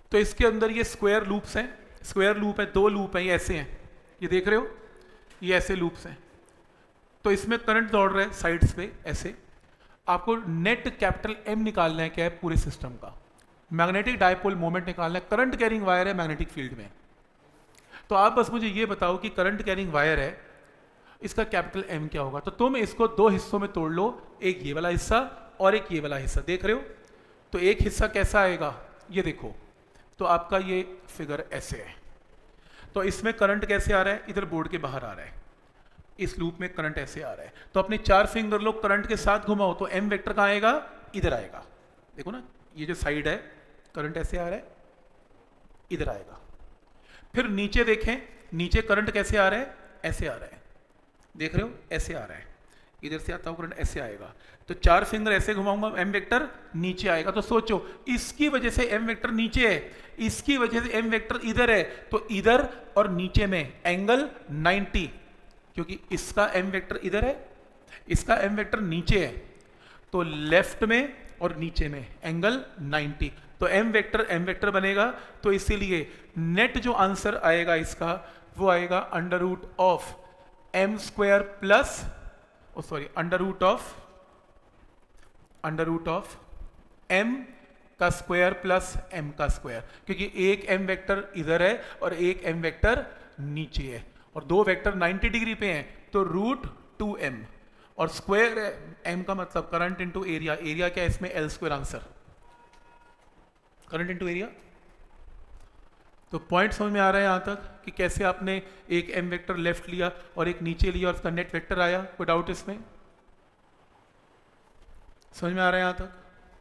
तो इसके अंदर ये स्क्वायर लूप्स हैं, स्क्वायर लूप है, 2 लूप हैं, ये ऐसे हैं, ये देख रहे हो, ये ऐसे लूप्स हैं। तो इसमें करंट दौड़ रहा है साइड्स पे ऐसे। आपको नेट कैपिटल M निकालना है, क्या है, पूरे सिस्टम का। मैग्नेटिक डायपोल मोमेंट निकालना है, करंट कैरिंग वायर है मैग्नेटिक फील्ड में। तो आप बस मुझे ये बताओ कि करंट कैरिंग वायर है, इसका कैपिटल M क्या होगा। तो तुम इसको 2 हिस्सों में तोड़ लो, एक ये वाला हिस्सा और एक ये वाला हिस्सा, देख रहे हो। तो एक हिस्सा कैसा आएगा, ये देखो, तो आपका ये फिगर ऐसे है। तो इसमें करंट कैसे आ रहा है, इधर बोर्ड के बाहर आ रहा है, इस लूप में करंट ऐसे आ रहा है। तो अपने 4 फिंगर लो, करंट के साथ घुमाओ, तो M वेक्टर कहाँ आएगा, इधर आएगा। देखो ना, ये जो साइड है, करंट ऐसे आ रहा है, इधर आएगा। फिर नीचे देखें, नीचे करंट कैसे आ रहा है, ऐसे आ रहा है, देख रहे हो, ऐसे आ रहा है, इधर से आता हुआ करंट ऐसे आएगा। तो 4 फिंगर ऐसे घुमाऊंगा, M वेक्टर नीचे आएगा। तो सोचो, इसकी वजह से M वेक्टर नीचे है, इसकी वजह से M वेक्टर इधर है, तो इधर और नीचे में एंगल 90, क्योंकि इसका M वेक्टर इधर है, इसका M वेक्टर नीचे है, तो लेफ्ट में और नीचे में एंगल 90, तो M वेक्टर बनेगा। तो इसीलिए नेट जो आंसर आएगा इसका, वो आएगा under root of M square plus, under root of M का स्क्वायर प्लस M का स्क्वायर, क्योंकि एक M वेक्टर इधर है और एक M वेक्टर नीचे है, और 2 वेक्टर 90 डिग्री पे हैं, तो रूट 2M, और स्क्वायर है M का मतलब करंट इंटू एरिया। एरिया क्या है इसमें, L square answer, current into area. तो पॉइंट समझ में आ रहा है यहां तक कि कैसे आपने एक M वेक्टर लेफ्ट लिया और एक नीचे लिया और उसका नेट वेक्टर आया, कोई डाउट इसमें, समझ में आ रहा है यहां तक।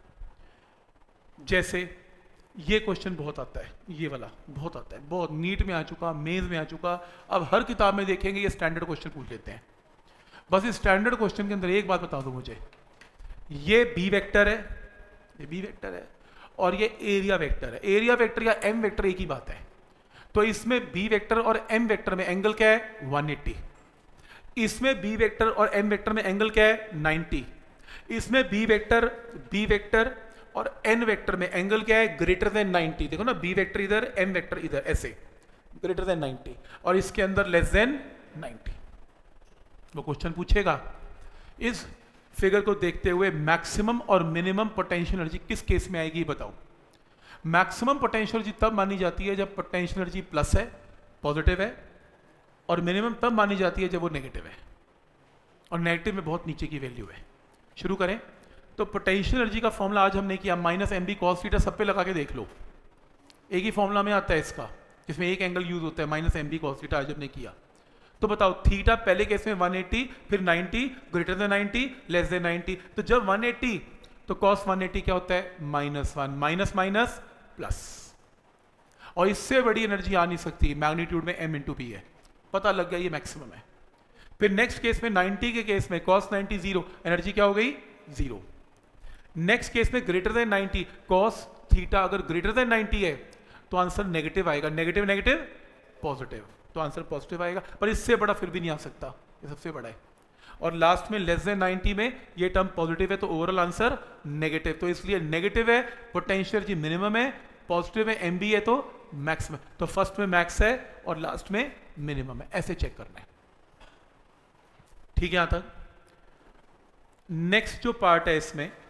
जैसे ये क्वेश्चन बहुत आता है, ये वाला बहुत आता है, बहुत नीट में आ चुका, मेंस में आ चुका, अब हर किताब में देखेंगे ये स्टैंडर्ड क्वेश्चन पूछ लेते हैं। बस इस स्टैंडर्ड क्वेश्चन के अंदर एक बात बता दो मुझे, ये B वेक्टर है, ये B वेक्टर है, और ये एरिया वेक्टर है। एरिया वेक्टर या M वेक्टर एक ही बात है। तो इसमें B वेक्टर और M वेक्टर में एंगल क्या है, 180। इसमें B वेक्टर और M वेक्टर में एंगल क्या है, 90। इसमें B वेक्टर और N वेक्टर में एंगल क्या है, ग्रेटर देन 90। देखो ना, B वेक्टर इधर, M वेक्टर इधर, ऐसे ग्रेटर देन 90, और इसके अंदर लेस देन 90। वो क्वेश्चन पूछेगा इस फिगर को देखते हुए मैक्सिमम और मिनिमम पोटेंशियल एनर्जी किस केस में आएगी, बताओ। मैक्सिमम पोटेंशियल एनर्जी तब मानी जाती है जब पोटेंशियल एनर्जी प्लस है, पॉजिटिव है, और मिनिमम तब मानी जाती है जब वो नेगेटिव है, और नेगेटिव में बहुत नीचे की वैल्यू है। शुरू करें। तो पोटेंशियल एनर्जी का फॉर्मूला आज हमने किया -mb cos थीटा, सब पे लगा के देख लो, एक ही फॉर्मूला में आता है इसका, जिसमें एक एंगल यूज होता है, -mb cos थीटा आज हमने किया। तो बताओ, थीटा पहले केस में 180, फिर 90, ग्रेटर देन 90, लेस देन 90। तो जब 180 तो cos 180 क्या होता है, -1, माइनस माइनस प्लस, और इससे बड़ी एनर्जी आ नहीं सकती, मैग्नीट्यूड में m इंटू p है, पता लग गया ये मैक्सिमम है। फिर नेक्स्ट केस में 90 के केस में cos 90 0, एनर्जी क्या हो गई, 0। नेक्स्ट केस में ग्रेटर देन 90, cos थीटा अगर ग्रेटर देन 90 है तो आंसर नेगेटिव आएगा, नेगेटिव नेगेटिव पॉजिटिव, तो आंसर पॉजिटिव आएगा, पर इससे बड़ा फिर भी नहीं आ सकता, ये सबसे बड़ा है। और लास्ट में लेस देन 90 में ये टर्म पॉजिटिव है, तो ओवरऑल आंसर नेगेटिव। तो इसलिए नेगेटिव है, पोटेंशियल एनर्जी मिनिमम है, पॉजिटिव है, MB है, तो मैक्स में, तो फर्स्ट में मैक्स है और लास्ट में मिनिमम है, ऐसे चेक करना है। ठीक है यहां तक। नेक्स्ट जो पार्ट है इसमें